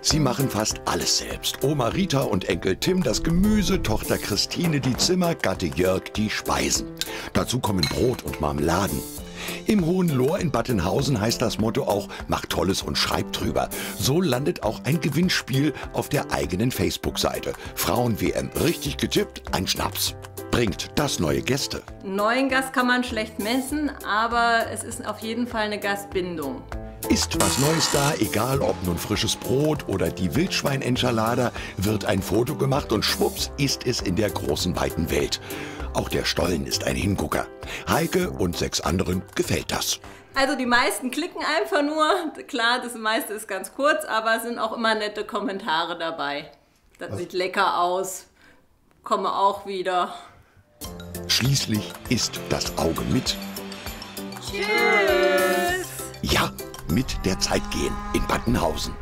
Sie machen fast alles selbst. Oma Rita und Enkel Tim das Gemüse, Tochter Christine die Zimmer, Gatte Jörg die Speisen. Dazu kommen Brot und Marmeladen. Im Hohenlohr in Battenhausen heißt das Motto auch „Mach Tolles und schreib drüber". So landet auch ein Gewinnspiel auf der eigenen Facebook-Seite. Frauen-WM, richtig getippt, ein Schnaps. Bringt das neue Gäste. Einen neuen Gast kann man schlecht messen, aber es ist auf jeden Fall eine Gastbindung. Ist was Neues da, egal ob nun frisches Brot oder die Wildschwein-Enchilada, wird ein Foto gemacht und schwupps ist es in der großen, weiten Welt. Auch der Stollen ist ein Hingucker. Heike und 6 anderen gefällt das. Also die meisten klicken einfach nur. Klar, das meiste ist ganz kurz, aber es sind auch immer nette Kommentare dabei. Das sieht lecker aus, komme auch wieder. Schließlich ist das Auge mit. Tschüss! Ja, mit der Zeit gehen in Battenhausen.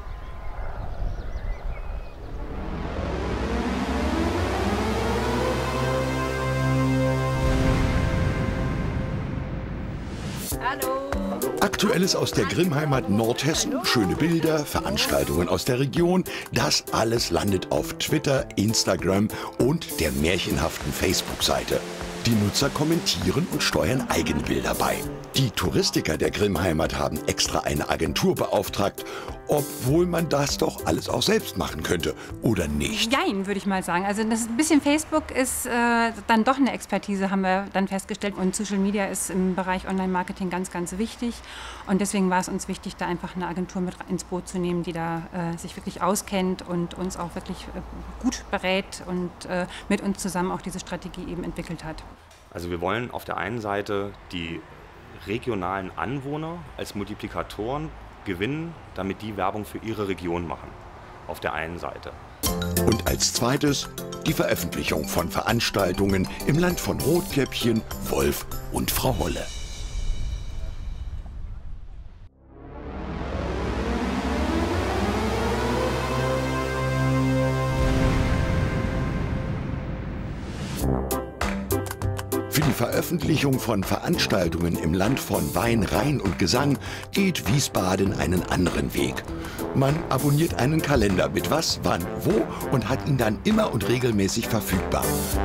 Hallo! Aktuelles aus der Grimmheimat Nordhessen, schöne Bilder, Veranstaltungen aus der Region, das alles landet auf Twitter, Instagram und der märchenhaften Facebook-Seite. Die Nutzer kommentieren und steuern eigene Bilder bei. Die Touristiker der Grimmheimat haben extra eine Agentur beauftragt, obwohl man das doch alles auch selbst machen könnte, oder nicht? Jein, würde ich mal sagen. Also das ein bisschen Facebook ist dann doch eine Expertise, haben wir dann festgestellt. Und Social Media ist im Bereich Online-Marketing ganz, ganz wichtig. Und deswegen war es uns wichtig, da einfach eine Agentur mit ins Boot zu nehmen, die da sich wirklich auskennt und uns auch wirklich gut berät und mit uns zusammen auch diese Strategie eben entwickelt hat. Also wir wollen auf der einen Seite die regionalen Anwohner als Multiplikatoren gewinnen, damit die Werbung für ihre Region machen. Auf der einen Seite. Und als zweites die Veröffentlichung von Veranstaltungen im Land von Rotkäppchen, Wolf und Frau Holle. Für die Veröffentlichung von Veranstaltungen im Land von Wein, Rhein und Gesang geht Wiesbaden einen anderen Weg. Man abonniert einen Kalender mit was, wann, wo und hat ihn dann immer und regelmäßig verfügbar.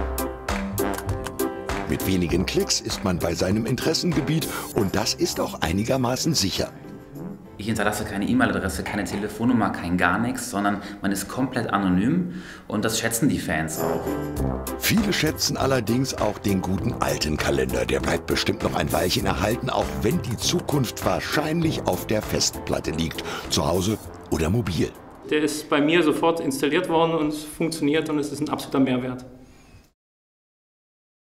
Mit wenigen Klicks ist man bei seinem Interessengebiet und das ist auch einigermaßen sicher. Ich hinterlasse keine E-Mail-Adresse, keine Telefonnummer, kein gar nichts, sondern man ist komplett anonym und das schätzen die Fans auch. Viele schätzen allerdings auch den guten alten Kalender. Der bleibt bestimmt noch ein Weilchen erhalten, auch wenn die Zukunft wahrscheinlich auf der Festplatte liegt, zu Hause oder mobil. Der ist bei mir sofort installiert worden und es funktioniert und es ist ein absoluter Mehrwert.